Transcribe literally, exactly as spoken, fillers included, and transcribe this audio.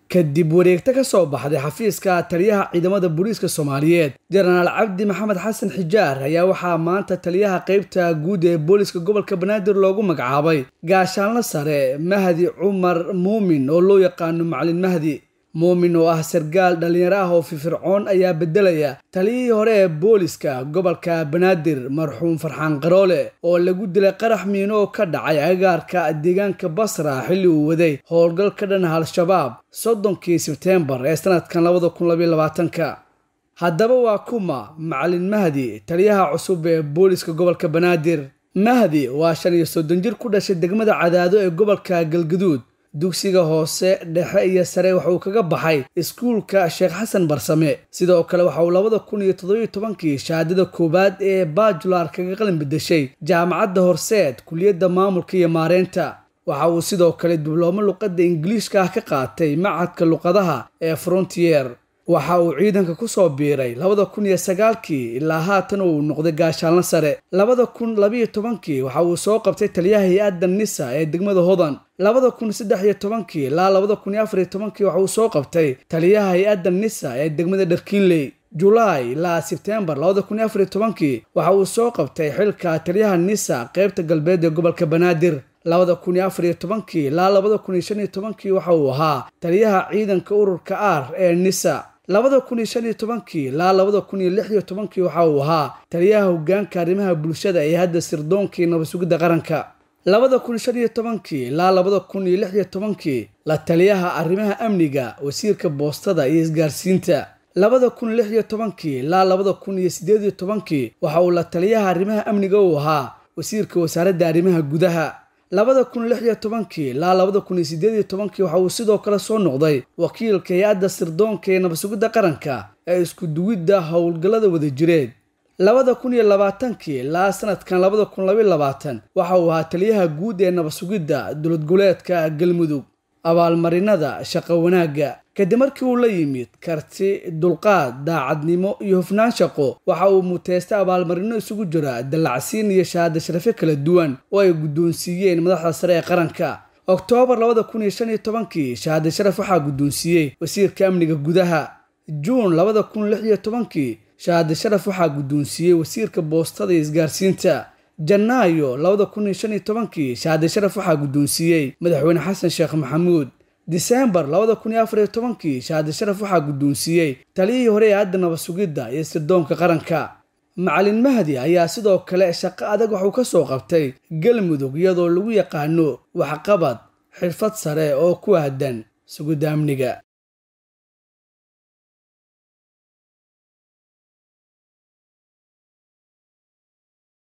kadib wareegta ka soo baxday xafiiska taliyaha ciidamada booliiska Soomaaliyeed Jenaraal Cabdi Maxamed Xasan Xijaar ayaa waxaa maanta taliyaha qaybta guud ee booliiska gobolka Banaadir loogu magacaabay gaashaanle sare Mahdi Cumar Muumin oo loo yaqaan Macallin Mahdi Muumin oo ah sargaal dhalinyaro ah oo firfircoon ayaa bedelaya taliyihii hore ee booliiska gobolka Banaadir marxuum Farxaan Qaroole oo lagu dilay qarax miino oo ka dhacay agagaarka deegaanka Basra xilli uu waday howlgal ka dhan ah Al-Shabaab soddonkii Sebtembar ee sanadkan laba kun iyo labaatan haddaba waa kuma Macallin Mahdi taliyaha cusub ee booliiska gobolka Banaadir Mahdi waa shan iyo soddon jir ku dhashay degmada Cadaado ee gobolka Galgaduud dugsiga hoose dhexe iyo sare waxa uu kaga baxay iskuulka Sheekh Xasan Barsame sidoo kale waxa uu laba kun iyo toddoba iyo toban shahaadada koobaad ee bachelor kaga qalin bedeshay jaamacadda Horseed kulliyadda maamulka iyo maareynta waxa uu sidoo kale diblooma luqadda Ingiriiska ka qaatay macadka luqadaha ee Frontier waxa uu ciidanka ku soo biiray laba kun iyo sagaal ilaa haatan uu noqday gaashaanle sare laba kun iyo laba iyo toban waxa uu soo qabtay taliyaha hay'adda Nisa ee degmada Hodan laba kun iyo saddex iyo toban ilaa laba kun iyo afar iyo toban waxa uu soo qabtay taliyaha hay'adda Nisa ee degmada Dharkiinley July ilaa September laba kun iyo afar iyo toban waxa uu soo qabtay xilka taliyaha Nisa qaybta galbeed ee gobolka Banaadir laba kun iyo afar iyo toban ilaa laba kun iyo shan iyo toban waxa uu ahaa taliyaha ciidanka ururka R ee Nisa laba kun iyo shan iyo toban ilaa laba kun iyo lix iyo toban waxa uu ahaa taliyaha hoggaanka arrimaha bulshada ee hadda sirdoonka nabad sugidda qaranka laba kun iyo shan iyo toban ilaa laba kun iyo lix iyo toban la taliyaha arrimaha amniga wasiirka boostada iyo isgaarsiinta laba kun iyo lix iyo toban ilaa laba kun iyo siddeed iyo toban waxa uu la taliyaha arrimaha amniga u ahaa wasiirka wasaaradda arrimaha gudaha laba kun iyo lix iyo toban ilaa laba kun iyo siddeed iyo toban waxa uu sidoo kale soo noqday wakiilka hay'adda sirdoonka ee nabad sugidda qaranka ee isku duwidda howlgallada wadajireed laba kun iyo labaatan ilaa sanadkan laba kun iyo laba iyo labaatan waxa uu ahaa taliyaha guud ee nabad sugidda dowlad goboleedka Galmudug abaalmarinada shaqo wanaagga kadib markii uu la yimid karti dulqaad daacadnimo iyo hufnaan shaqo waxa uu muteystay abaalmarino isugu jira dalacsiin iyo shahaado sharaf kala duwan oo ay guddoonsiiyeen madaxda sare ee qaranka Oktoobar laba kun iyo shan iyo toban shahaado sharaf waxa guddoonsiiyay wasiirka amniga gudaha June laba kun iyo lix iyo toban shahaado sharaf waxa guddoonsiiyay wasiirka boostada iyo isgaarsiinta Janaayo laba kun iyo shan iyo toban shahaado sharaf waxa guddoonsiiyay madaxweyne Xasan Sheekh Maxamuud December laba kun iyo afar iyo toban shahaado sharaf waxa guddoonsiiyay taliyihii hore ee hadda nabad sugidda iyo sirdoonka qaranka Macallin Mahdi ayaa sidoo kale shaqo adag wax uu ka soo qabtay Galmudug iyadoo lagu yaqaano waxqabad xirfad sare oo ku aadan sugidda amniga